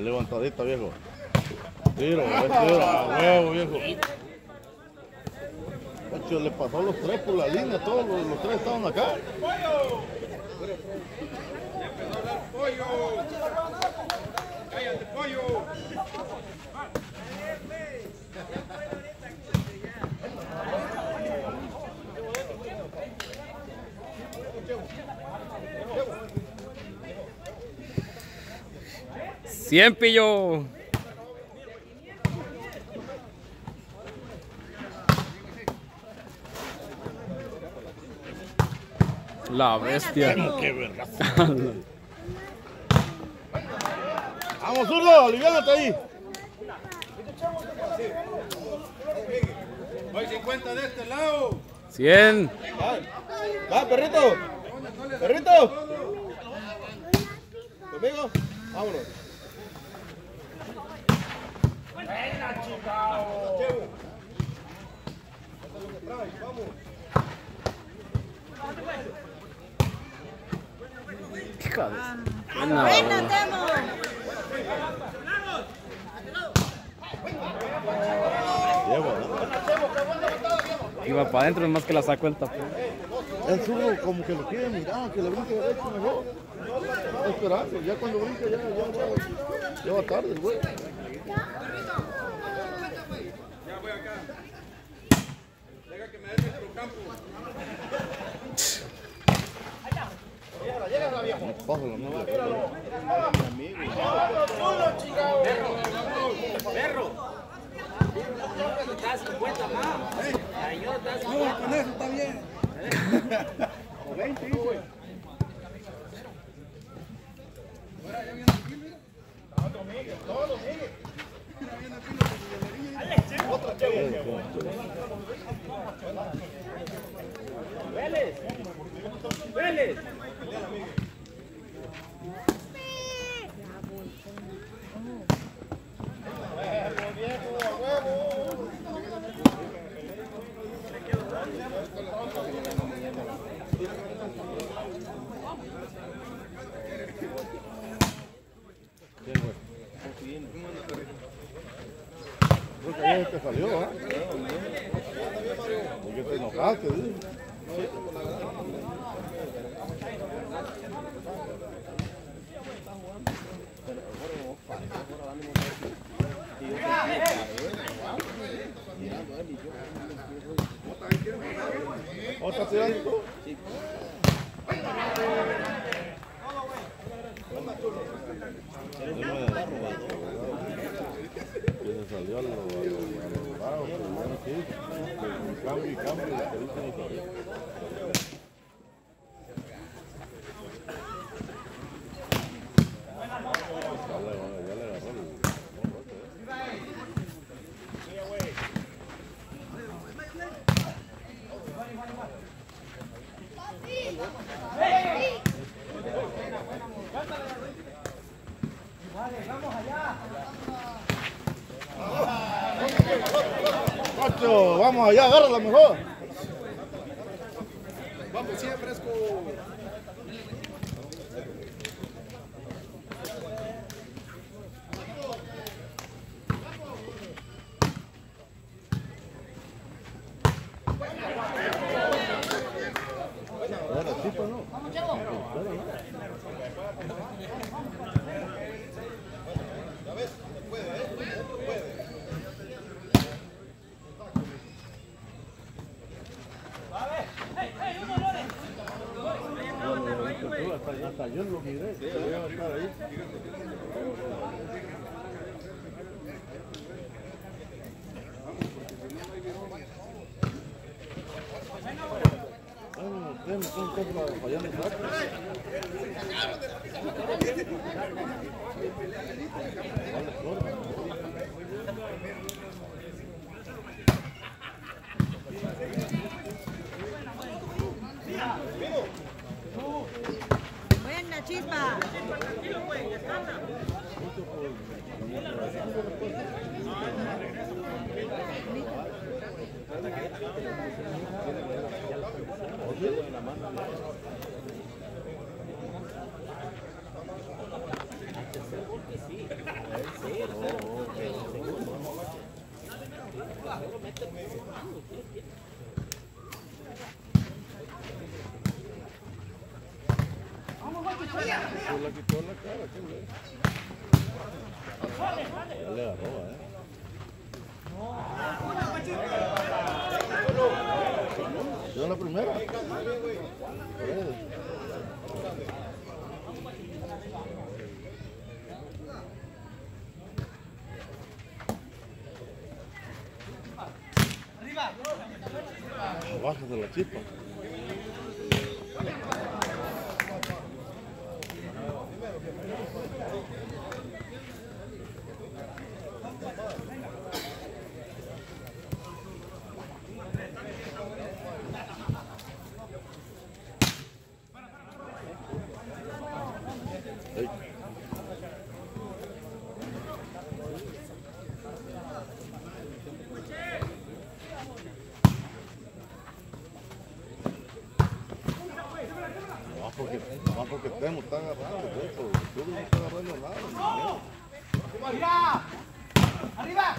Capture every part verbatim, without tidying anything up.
levantadita, viejo. Tiro, tiro, a huevo, viejo. Ocho, le pasó a los tres por la línea, todos los, los tres estaban acá. ¡Cállate, pollo! Cien, pillo. La bestia. ¡Qué verga! ¡Vamos, zurdo! ¡Aliviánate ahí! Voy cincuenta de este lado. cien. Va, perrito. Perrito. Conmigo. Vámonos. ¡Venga, chica! Hija de... ¡Buena, Temo! Iba para adentro, es más que la saco el tapón. El zurdo como que lo quiere mirar, que le brinque derecho mejor. Está esperando, ya cuando brinca ya, ya, ya, ya va tarde el güey. Ya voy acá. Deja que me dé nuestro campo. Pásalo, no, ¡Perro! Está cincuenta más. No, con eso está bien. O veinte, güey. ¡Vélez! ¡Vélez! Creo que ayer te salió, ¿eh? Porque te enojaste, ¿sí? ¿Cómo estás tirando tú? Sí. Que se salió a los bajos, pero bueno, sí. Cambio y cambio, y que dicen y todavía. Ya le agarró el... Macho, vamos allá, agárrala mejor. Vamos, siempre fresco. Ahora sí, pues no. Hasta yo lo miré, que iba a estar ahí. Tenemos un compra fallando el rato. Buena, Chispa. Se la quitó en la cara, qué güey. Ya le agarró, eh. ¿Yo en la primera? Bájate la chispa. Hey. No, porque, no, porque Temo está agarrando, pues, tú no estás agarrando nada. ¡Arriba! ¡Arriba!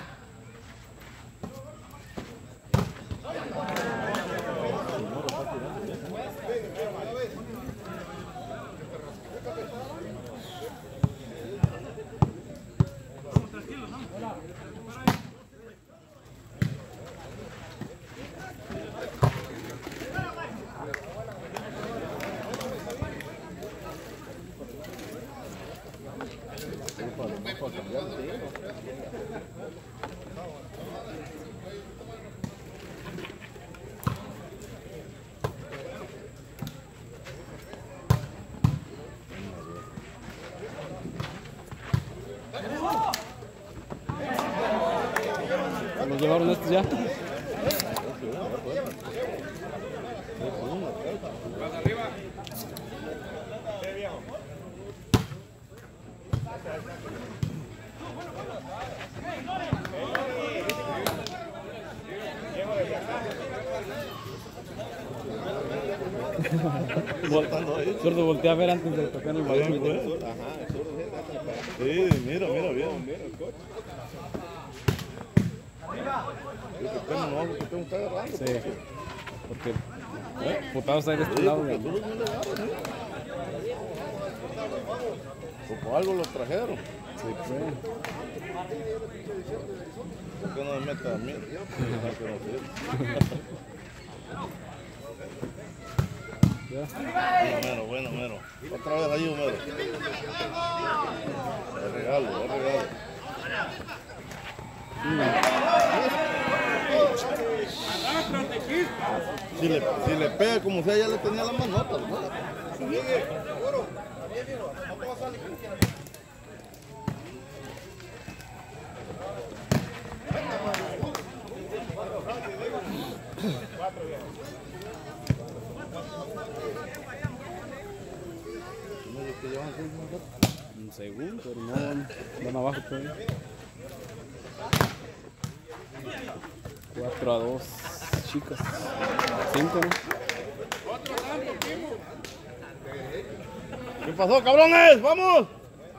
¿Los llevaron estos ya? Más arriba. Zurdo, voltea a ver antes de tocar el balón. Ajá, sí, mira, mira, bien, mira el coche. Yo que Temo no, porque Temo está agarrando. Sí, porque putados hay de este lado. Porque tú no le agarras, mira. O por algo los trajeron. Sí, pues. ¿Por qué no me metas a mí? Bueno, bueno, bueno. Otra vez ahí, Homero. El regalo, el regalo. Si le, si le pega como sea, ya le tenía las manotas, ¿no? Un segundo, pero no van, van abajo todavía. cuatro a dos, chicas. cinco, ¿no? ¿Qué pasó, cabrones? ¡Vamos!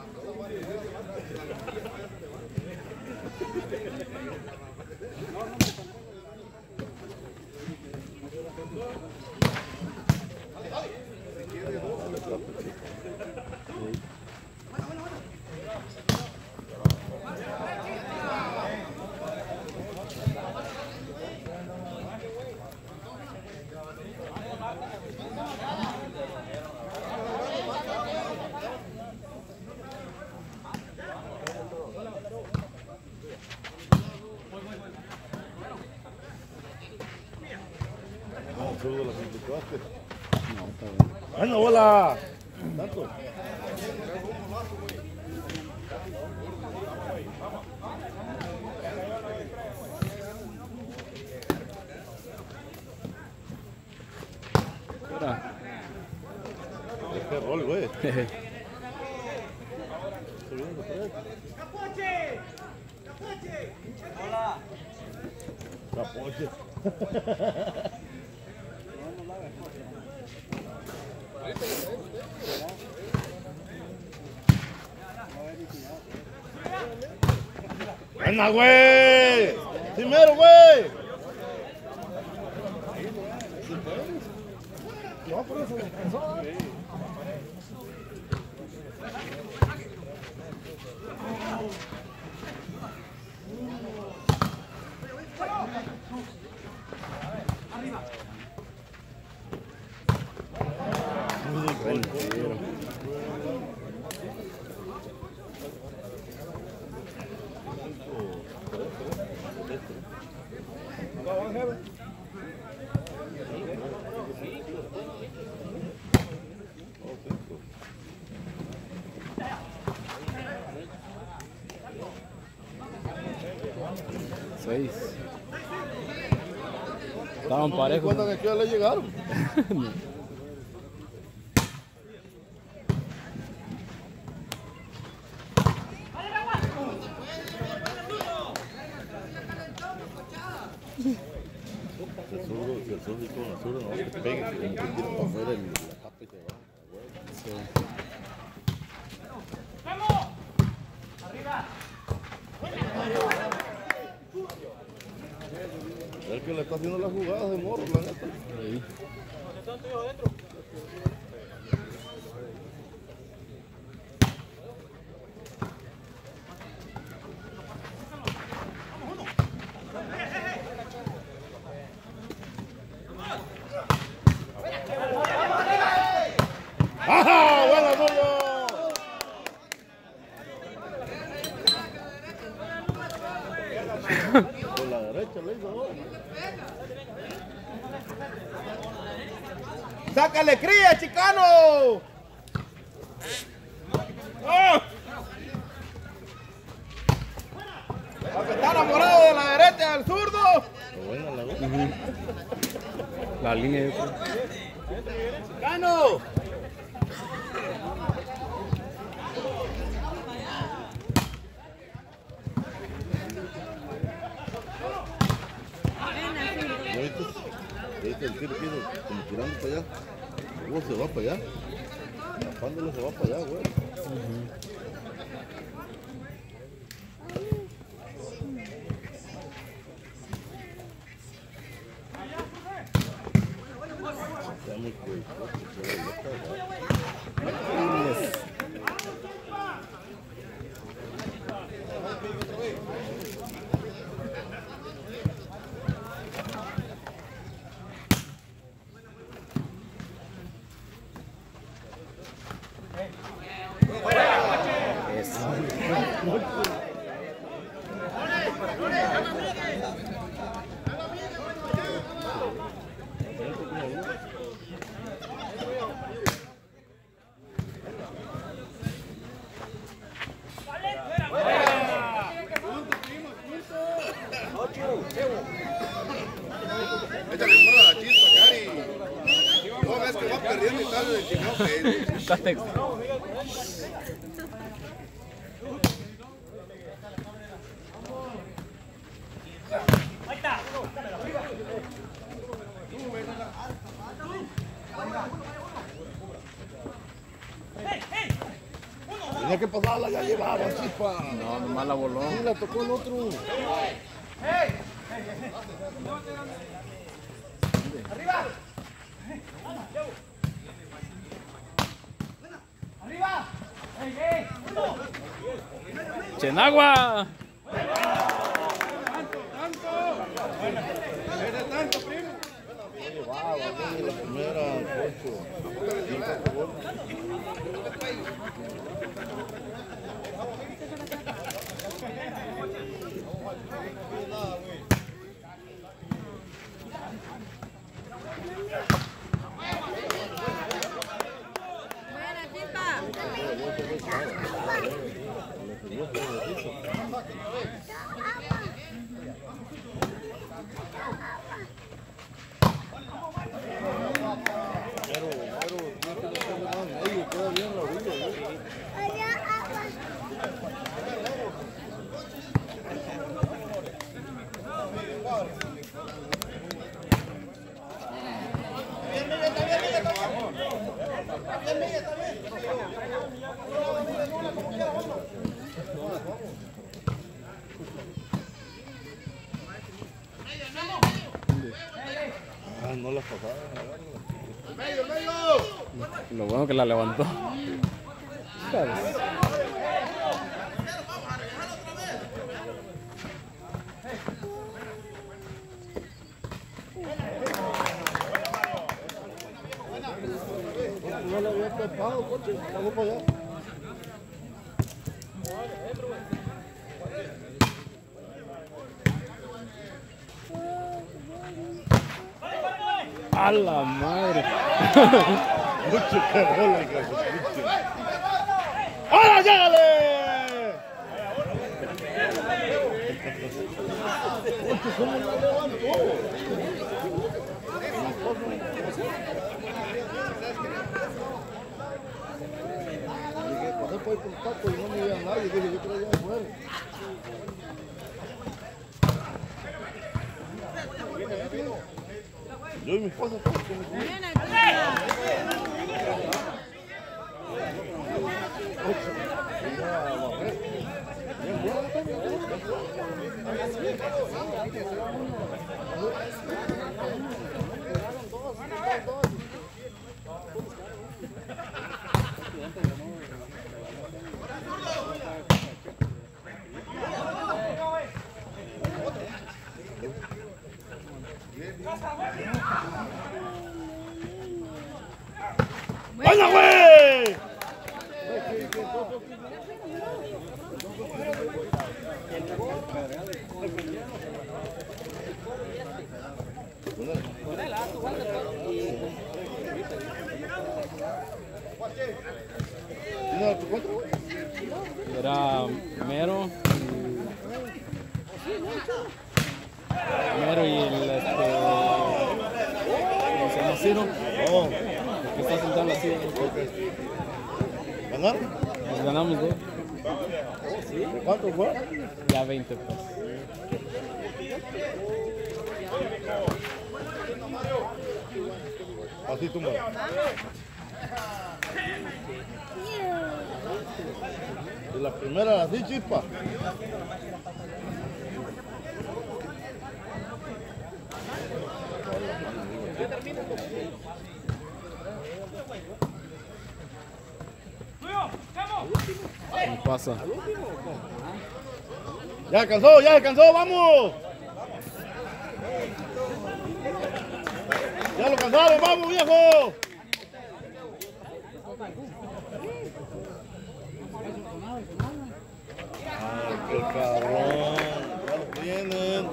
Saludos a la gente que baste. No, está bien. ¡Bueno, hola! ¿Tanto? Espera. Qué rol, güey. ¡Capoche! ¡Capoche! ¡Hola! Capoche. ¡Buena, güey! ¡Primero, güey! Seis. Estaban parejos. ¿Cuántas que ya le llegaron? El zurdo, si el zurdo y con el zurdo no te peguen, como que tiran para afuera el, la tapa y se va. Sí. El que le está haciendo las jugadas de morro, la neta. Sí. ¡Ajá! ¡Buena, zurdo! Por la derecha le hizo ahora. ¡Sácale cría, chicano! ¡Oh! Porque está enamorado de la derecha del zurdo. Buena la Uh-huh. La línea de... ¡Chicano! ¿Ya viste? ¿Ya viste el tiro que hizo? Como tirando para allá. Luego se va para allá. Tapándole se va para allá, güey. Está muy cool. Échale fuera la chispa, Cari. No ves que va perdiendo y tal de chimote. Está texto. Tenía que pasarla, ya llevaba chispa. No, nomás la voló. Sí, la tocó el otro. ¡Chenagua! Llevaba, güey, la primera, ocho. Buena, Chispa. Pero, pero, tiene que meterle más medio, queda bien la orilla, güey. Lo bueno que la levantó. No le había tapado, coche. Vamos para allá. ¡A la madre! Mucho que bola, mucho. ¡Ahora llégale! Mucho, ¿cómo la levantó? Pasé por el contacto y no me veía a nadie. Dije, yo creo que ya afuera. Yo y mi esposa estamos con el Buena, ¡Vaya, güey! Era Mero. Mero y el este. ¿Cómo se llama? Ciro. Oh, El que está sentado en la silla. ¿ganaron? Nos ganamos dos. ¿De cuánto fue? Ya veinte pues. Así tú, de la primera así, chispa. ¿Qué pasa? Ya alcanzó, ya alcanzó, vamos. Ya lo cansaron, vamos, viejo. Ay, qué cabrón. Ya lo tienen.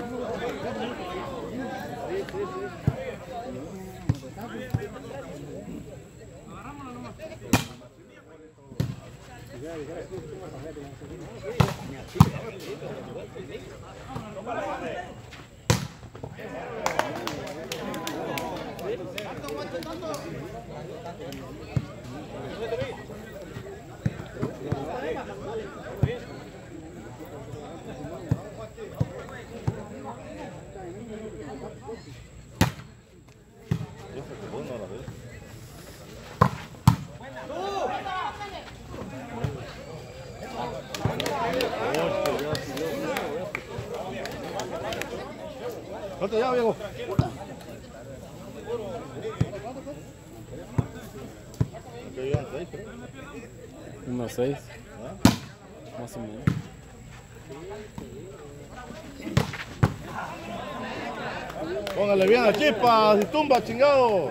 ¿Cuánto ya, viejo? Unos seis. Más o menos. Póngale bien a chispa, si tumba, chingado.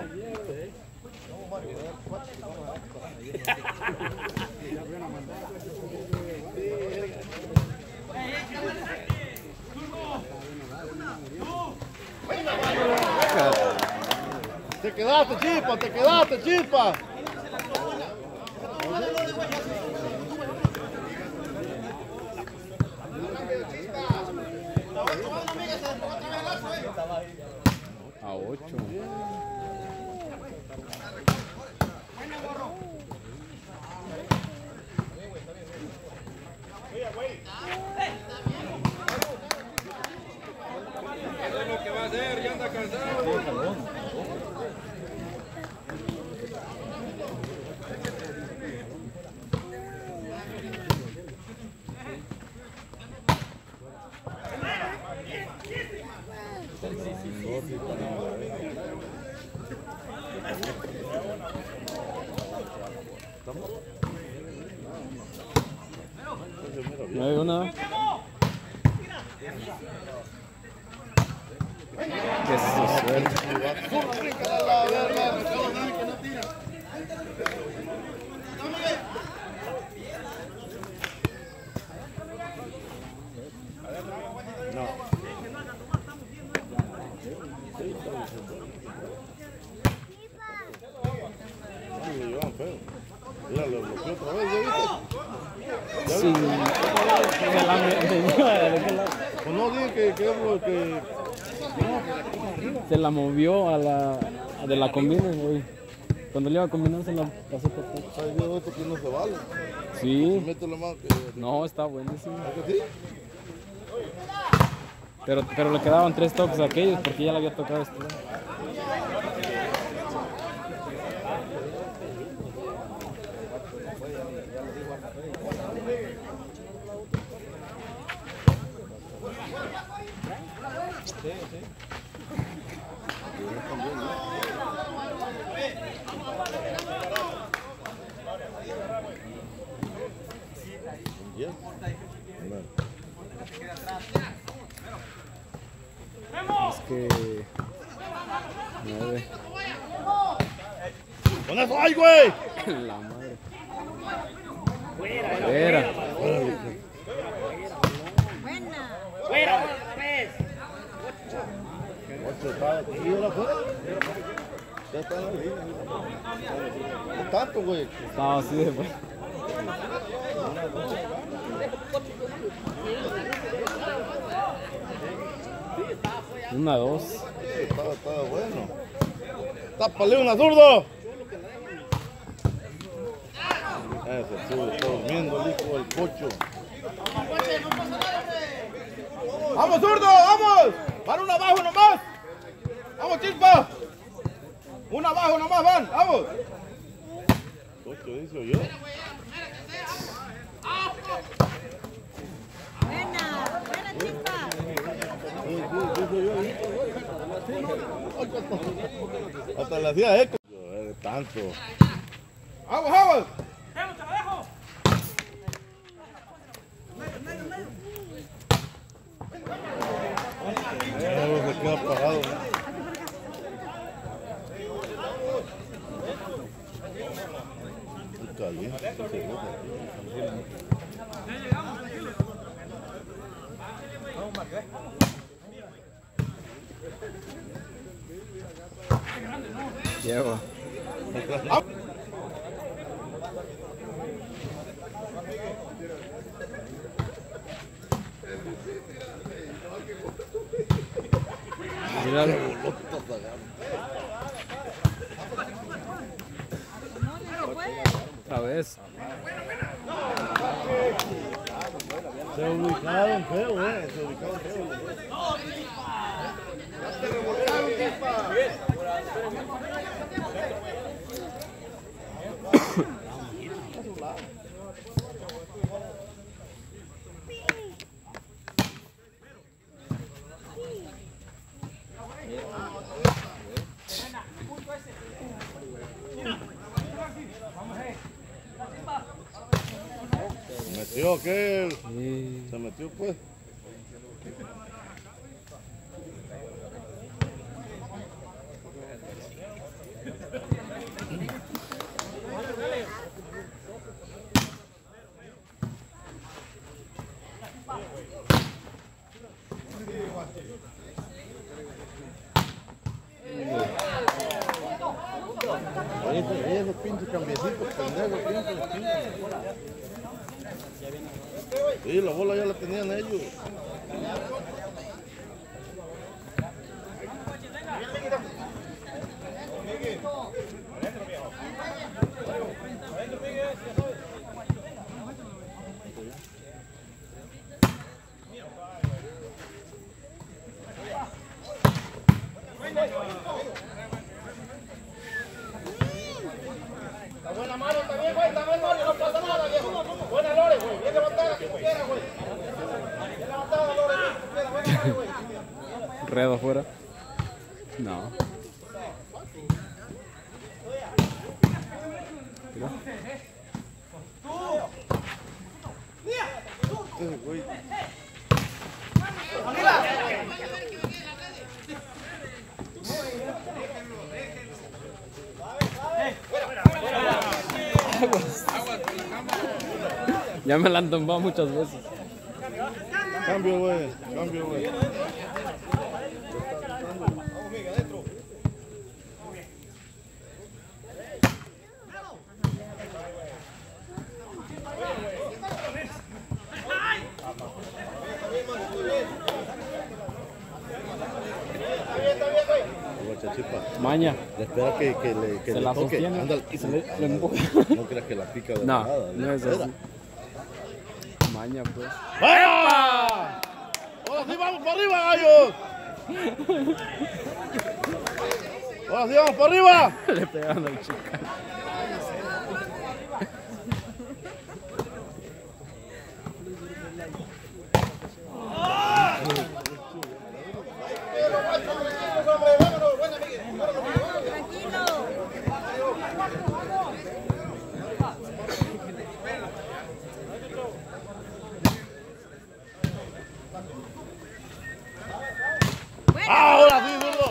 Te quedaste, chispa, te quedaste, chispa. A ocho. Eso es lo que va a hacer, ya anda cansado. nueve uno. Que su suerte. Mira, lo bloqueó otra vez, ¿ya viste? Sí. Se la metió de aquel lado. Pues no digan que, que es lo que... Se la movió a la de la combina, güey. Cuando le iba a combinar se la pasó por todo. Ay, Dios, esto que no se vale. Sí. Mete la mano que... No, está buenísimo. ¿Que sí? Pero, pero le quedaban tres toques a aquellos porque ya le había tocado este. Yes. Es que nueve. ¡Con eso hay, güey! La madre. Fuera. Buena. Ocho, está aquí ahora afuera. Ya está en la línea. No tanto, güey. Estaba así de bueno. Una, dos. Estaba, estaba bueno. ¡Tápale una, zurdo! Ese zurdo está durmiendo el hijo del cocho. ¡Vamos, zurdo! ¡Vamos! ¡Van una abajo nomás! ¡Vamos, chispa! ¡Una abajo nomás van! ¡Vamos! Cocho, dice yo. Buena. Buena, chispa. Sí, sí, dice yo. Hasta le hacía eco. De tanto. ¡Vamos, vamos! No, se queda apagado, ¿no? Muy caliente, esta cerveza. Llevo. Míralo. Otra vez. Se ubicaron feo, eh. Se ubicaron feo. Se metió, ¿qué? Sí. Se metió, pues. Ese, esos pinches cambiecitos, pendejos, pinches, pinches. Sí, la bola ya la tenían ellos. Está buena mano también, güey. Está bien, Lore. No pasa nada, viejo. Buena Lore, güey. Bien levantada que tú quieras, güey. Bien levantada, Lore. Bien que tú quieras. Buena Lore, güey. Redo afuera. No. Mira. Este güey. Ya me la han tumbado muchas veces. Cambio, güey. Cambio, güey. Maña. Le espera que, que le, que Se le la toque. sostiene Ándale. y se le, le empuja. No creas que la pica de No, nada. no es así. Maña, pues. ¡Vaya! ¡Ahora sí vamos para arriba, gallos! ¡Ahora sí vamos para arriba! Le pegaron al chico. Tranquilo. ¡Ahora sí, zurdo!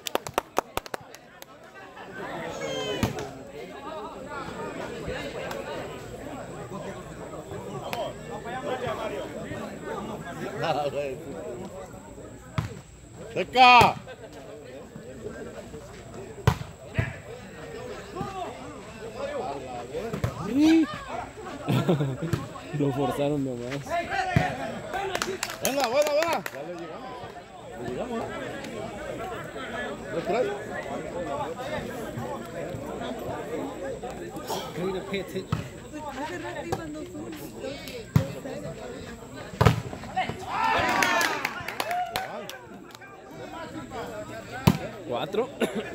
Nada, güey. ¡Seca! Lo forzaron nomás. Venga, buena, buena. Ya le llegamos. Le llegamos. ¿Lo trae? Hace rato iban dos uno. ¿Cuatro?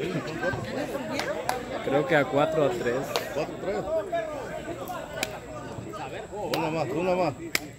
Creo que a cuatro a tres. Cuatro, tres. Una más, una más.